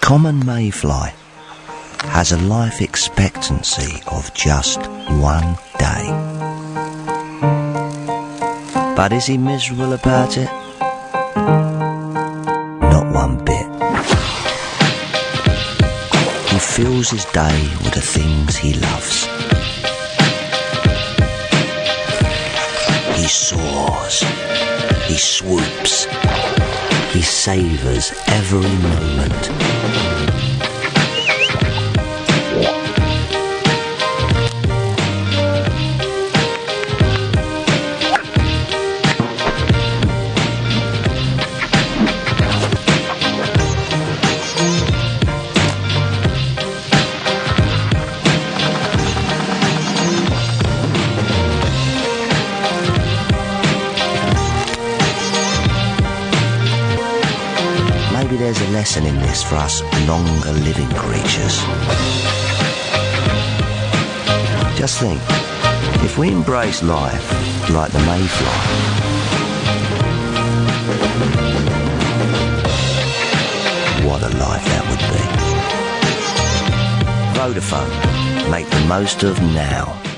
common mayfly has a life expectancy of just 1 day. But is he miserable about it? Not one bit. He fills his day with the things he loves. He soars, he swoops, he savours every moment. Maybe there's a lesson in this for us longer living creatures. Just think, if we embrace life like the mayfly, what a life that would be. Vodafone, make the most of now.